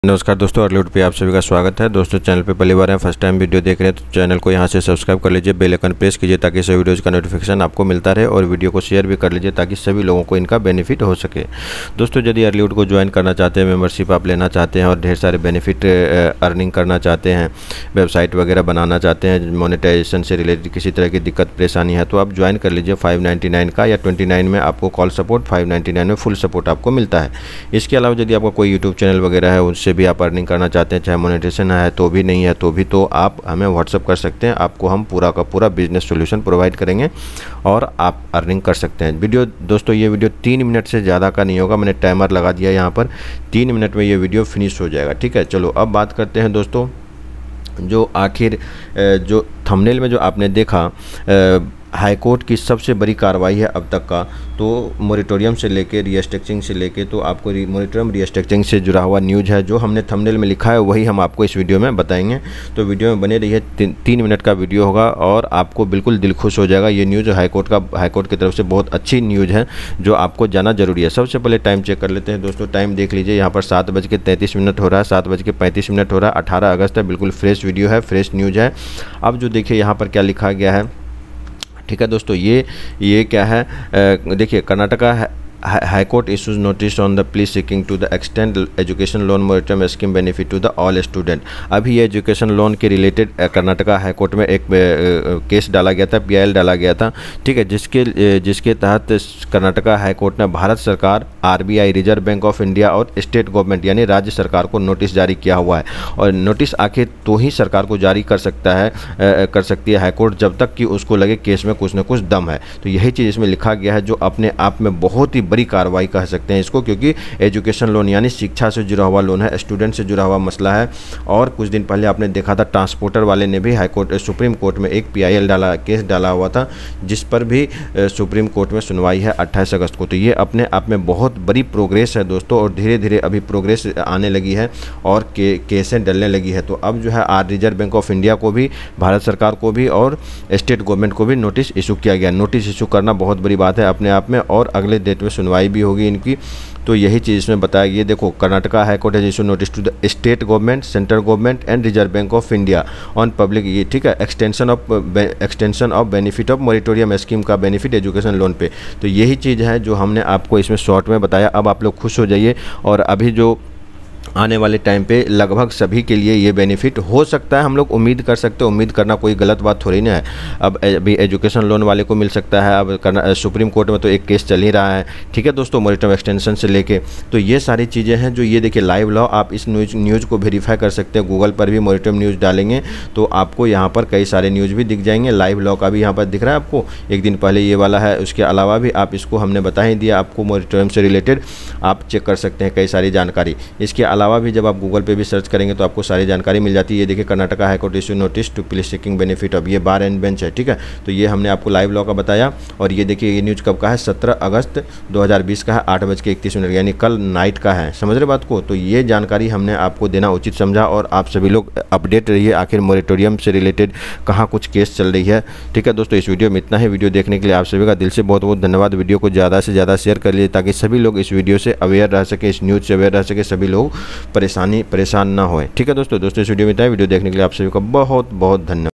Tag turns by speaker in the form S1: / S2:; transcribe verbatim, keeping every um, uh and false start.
S1: नमस्कार दोस्तों, अर्लीवुड पे आप सभी का स्वागत है। दोस्तों चैनल पे पहली बार हैं, फर्स्ट टाइम वीडियो देख रहे हैं तो चैनल को यहां से सब्सक्राइब कर लीजिए, बेल आइकन प्रेस कीजिए ताकि सभी वीडियोज़ का नोटिफिकेशन आपको मिलता रहे और वीडियो को शेयर भी कर लीजिए ताकि सभी लोगों को इनका बेनिफिट हो सके। दोस्तों यदि अर्लीवुड को ज्वाइन करना चाहते हैं, मेम्बरशिप आप लेना चाहते हैं और ढेर सारे बेनिफिट अर्निंग करना चाहते हैं, वेबसाइट वगैरह बनाना चाहते हैं, मोनेटाइजेशन से रिलेटेड किसी तरह की दिक्कत परेशानी है तो आप ज्वाइन कर लीजिए। फाइव नाइन्टी नाइन का या ट्वेंटी नाइन में आपको call support, five ninety nine में फुल सपोर्ट आपको मिलता है। इसके अलावा यदि आपका कोई यूट्यूब चैनल वगैरह है उससे भी आप अर्निंग करना चाहते हैं, चाहे मोनेटाइजेशन है तो भी नहीं है तो भी, तो आप हमें व्हाट्सअप कर सकते हैं। आपको हम पूरा का पूरा बिजनेस सॉल्यूशन प्रोवाइड करेंगे और आप अर्निंग कर सकते हैं। वीडियो दोस्तों ये वीडियो तीन मिनट से ज़्यादा का नहीं होगा, मैंने टाइमर लगा दिया यहाँ पर, तीन मिनट में ये वीडियो फिनिश हो जाएगा। ठीक है, चलो अब बात करते हैं दोस्तों, जो आखिर जो थंबनेल में जो आपने देखा हाई कोर्ट की सबसे बड़ी कार्रवाई है अब तक का, तो मोरेटोरियम से लेके रीस्ट्रक्चरिंग से लेके तो आपको मोरेटोरियम रीस्ट्रक्चरिंग से जुड़ा हुआ न्यूज़ है, जो हमने थंबनेल में लिखा है वही हम आपको इस वीडियो में बताएंगे। तो वीडियो में बने रहिए, ती, तीन मिनट का वीडियो होगा और आपको बिल्कुल दिल खुश हो जाएगा। ये न्यूज़ हाई कोर्ट का हाई कोर्ट की तरफ से बहुत अच्छी न्यूज़ है जो आपको जाना जरूरी है। सबसे पहले टाइम चेक कर लेते हैं दोस्तों, टाइम देख लीजिए, यहाँ पर सात बज के तैंतीस मिनट हो रहा है, सात बज के पैंतीस मिनट हो रहा है, अठारह अगस्त है, बिल्कुल फ्रेश वीडियो है, फ्रेश न्यूज़ है। अब जो देखिए यहाँ पर क्या लिखा गया है, ठीक है दोस्तों, ये ये क्या है, देखिए कर्नाटका है High Court issues notice on the plea seeking to the extend education loan moratorium scheme benefit to the all student। अभी ये एजुकेशन लोन के रिलेटेड कर्नाटका हाई कोर्ट में एक केस डाला गया था, पीआईएल डाला गया था, ठीक है, जिसके जिसके तहत कर्नाटका हाई कोर्ट ने भारत सरकार, RBI, reserve bank of India और स्टेट गवर्नमेंट यानी राज्य सरकार को नोटिस जारी किया हुआ है। और नोटिस आखिर तो ही सरकार को जारी कर सकता है कर सकती है हाई कोर्ट, जब तक कि उसको लगे केस में कुछ न कुछ दम है। तो यही चीज़ इसमें लिखा गया है, जो अपने आप में बहुत ही बड़ी कार्रवाई कह सकते हैं इसको, क्योंकि एजुकेशन लोन यानी शिक्षा से जुड़ा हुआ लोन है, स्टूडेंट से जुड़ा हुआ मसला है। और कुछ दिन पहले आपने देखा था ट्रांसपोर्टर वाले ने भी हाई कोर्ट सुप्रीम कोर्ट में एक पीआईएल डाला केस डाला हुआ था, जिस पर भी सुप्रीम कोर्ट में सुनवाई है अट्ठाईस अगस्त को। तो ये अपने आप में बहुत बड़ी प्रोग्रेस है दोस्तों, और धीरे धीरे अभी प्रोग्रेस आने लगी है और के, केसें डलने लगी है। तो अब जो है R reserve bank of India को भी, भारत सरकार को भी और स्टेट गवर्नमेंट को भी नोटिस इशू किया गया। नोटिस इशू करना बहुत बड़ी बात है अपने आप में, और अगले डेट में सुनवाई भी होगी इनकी। तो यही चीज़ इसमें बताया, ये देखो कर्नाटका हाई कोर्ट है issue notice to the state government, central government and reserve bank of India on public, ये ठीक है, extension of extension of benefit of moratorium scheme का बेनिफिट एजुकेशन लोन पे। तो यही चीज़ है जो हमने आपको इसमें शॉर्ट में बताया। अब आप लोग खुश हो जाइए, और अभी जो आने वाले टाइम पे लगभग सभी के लिए ये बेनिफिट हो सकता है, हम लोग उम्मीद कर सकते हैं। उम्मीद करना कोई गलत बात थोड़ी ना है। अब अभी एजुकेशन लोन वाले को मिल सकता है, अब करना सुप्रीम कोर्ट में तो एक केस चल ही रहा है, ठीक है दोस्तों, मोरेटोरियम एक्सटेंशन से लेके। तो ये सारी चीज़ें हैं जो, ये देखिए लाइव लॉ, आप इस न्यूज़ न्यूज़ को वेरीफाई कर सकते हैं। गूगल पर भी मोरेटोरियम न्यूज़ डालेंगे तो आपको यहाँ पर कई सारे न्यूज़ भी दिख जाएंगे। लाइव लॉ का भी यहाँ पर दिख रहा है आपको, एक दिन पहले ये वाला है। उसके अलावा भी आप इसको हमने बता ही दिया आपको, मोरेटोरियम से रिलेटेड आप चेक कर सकते हैं कई सारी जानकारी। इसके अलावा भी जब आप गूगल पे भी सर्च करेंगे तो आपको सारी जानकारी मिल जाती है। ये देखिए Karnataka high court issue notice to plea seeking benefit of, ये बार एंड बेंच है, ठीक है। तो ये हमने आपको लाइव लॉ का बताया। और ये देखिए ये न्यूज़ कब का है, सत्रह अगस्त दो हज़ार बीस का है, आठ बज के इकतीस मिनट, यानी कल नाइट का है। समझ रहे बात को। तो ये जानकारी हमने आपको देना उचित समझा, और आप सभी लोग अपडेट रहिए आखिर मोरेटोरियम से रिलेटेड कहाँ कुछ केस चल रही है, ठीक है दोस्तों। इस वीडियो में इतना ही। वीडियो देखने के लिए आप सभी का दिल से बहुत बहुत धन्यवाद। वीडियो को ज़्यादा से ज़्यादा शेयर कर लीजिए ताकि सभी लोग इस वीडियो से अवेयर रह सके, इस न्यूज़ से अवेयर रह सके, सभी लोग परेशानी परेशान ना हो। ठीक है दोस्तों दोस्तों इस वीडियो में था। वीडियो देखने के लिए आप सभी का बहुत बहुत धन्यवाद।